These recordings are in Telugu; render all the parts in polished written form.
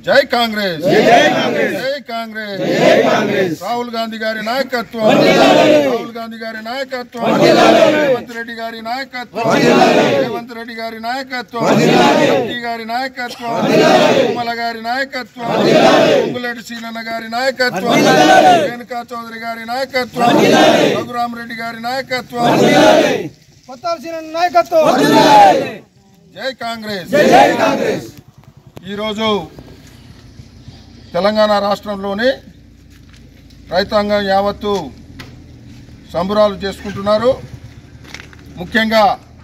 జై కాంగ్రెస్ జై కాంగ్రెస్ రాహుల్ గాంధీ గారి నాయకత్వం రేవంత్ రెడ్డి గారి నాయకత్వం ఎంపీ గారి నాయకత్వం తుమ్మల గారి నాయకత్వం పొంగులేటి శ్రీనన్న గారి నాయకత్వం రేణుకా చౌదరి గారి నాయకత్వం రఘురామ్ రెడ్డి గారి నాయకత్వం జై కాంగ్రెస్ ఈరోజు తెలంగాణ రాష్ట్రంలోని రైతాంగం యావత్తు సంబరాలు చేసుకుంటున్నారు. ముఖ్యంగా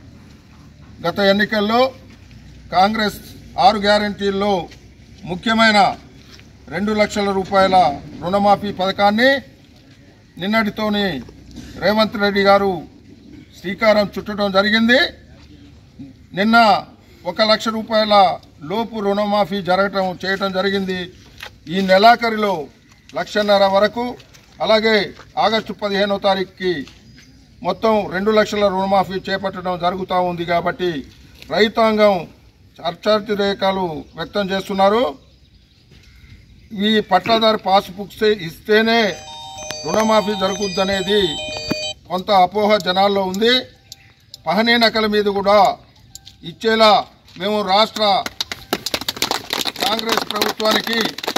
గత ఎన్నికల్లో కాంగ్రెస్ 6 గ్యారెంటీల్లో ముఖ్యమైన 2 లక్షల రూపాయల రుణమాఫీ పథకాన్ని నిన్నటితోని రేవంత్ రెడ్డి గారు శ్రీకారం చుట్టడం జరిగింది. నిన్న 1 లక్ష రూపాయల లోపు రుణమాఫీ చేయటం జరిగింది. ఈ నెలాఖరులో 1.5 లక్షల వరకు, అలాగే ఆగస్టు 15వ తారీఖుకి మొత్తం 2 లక్షల రుణమాఫీ చేపట్టడం జరుగుతూ ఉంది. కాబట్టి రైతాంగం హర్షాతిరేకాలు వ్యక్తం చేస్తున్నారు. ఈ పట్టాదారు పాస్బుక్స్ ఇస్తేనే రుణమాఫీ జరుగుద్దనేది కొంత అపోహ జనాల్లో ఉంది. పహనీ నకల మీద కూడా ఇచ్చేలా మేము రాష్ట్ర కాంగ్రెస్ ప్రభుత్వానికి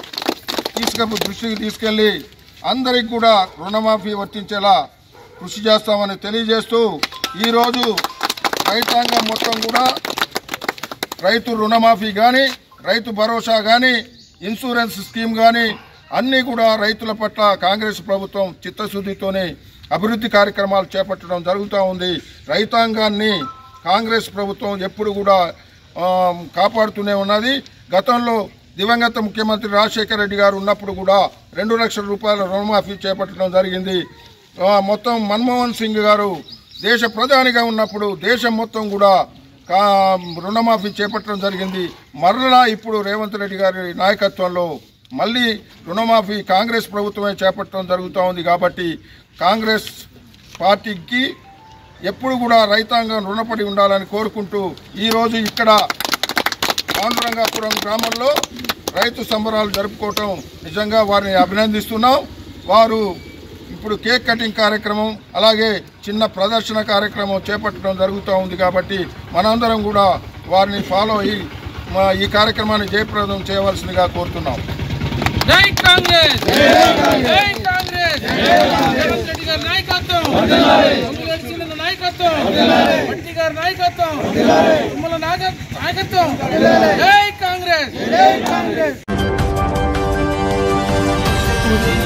దృష్టికి తీసుకెళ్లి అందరికి కూడా రుణమాఫీ వర్తించేలా కృషి చేస్తామని తెలియజేస్తూ ఈరోజు రైతాంగం మొత్తం కూడా రైతు రుణమాఫీ కానీ, రైతు భరోసా కానీ, ఇన్సూరెన్స్ స్కీమ్ కానీ అన్నీ కూడా రైతుల పట్ల కాంగ్రెస్ ప్రభుత్వం చిత్తశుద్ధితోనే అభివృద్ధి కార్యక్రమాలు చేపట్టడం జరుగుతూ ఉంది. రైతాంగాన్ని కాంగ్రెస్ ప్రభుత్వం ఎప్పుడు కూడా కాపాడుతూనే ఉన్నది. గతంలో దివంగత ముఖ్యమంత్రి రాజశేఖర రెడ్డి గారు ఉన్నప్పుడు కూడా 2 లక్షల రూపాయల రుణమాఫీ చేపట్టడం జరిగింది. మొత్తం మన్మోహన్ సింగ్ గారు దేశ ప్రధానిగా ఉన్నప్పుడు దేశం మొత్తం కూడా రుణమాఫీ చేపట్టడం జరిగింది. మరలా ఇప్పుడు రేవంత్ రెడ్డి గారి నాయకత్వంలో మళ్ళీ రుణమాఫీ కాంగ్రెస్ ప్రభుత్వమే చేపట్టడం జరుగుతూ ఉంది. కాబట్టి కాంగ్రెస్ పార్టీకి ఎప్పుడు కూడా రైతాంగం రుణపడి ఉండాలని కోరుకుంటూ ఈరోజు ఇక్కడ పాండురంగాపురం గ్రామంలో రైతు సంబరాలు జరుపుకోవటం నిజంగా వారిని అభినందిస్తున్నాం. వారు ఇప్పుడు కేక్ కటింగ్ కార్యక్రమం, అలాగే చిన్న ప్రదర్శన కార్యక్రమం చేపట్టడం జరుగుతూ ఉంది. కాబట్టి మనందరం కూడా వారిని ఫాలో అయ్యి ఈ కార్యక్రమాన్ని జయప్రదం చేయవలసిందిగా కోరుతున్నాం. జై కాంగ్రెస్ జై కాంగ్రెస్ రేవంత్ రెడ్డి గారి నాయకత్వం, పొంగులేటి శ్రీనన్న నాయకత్వం, రెడ్డి గారి నాయకత్వం, తుమ్మల నాయకత్వం. జై కాంగ్రెస్.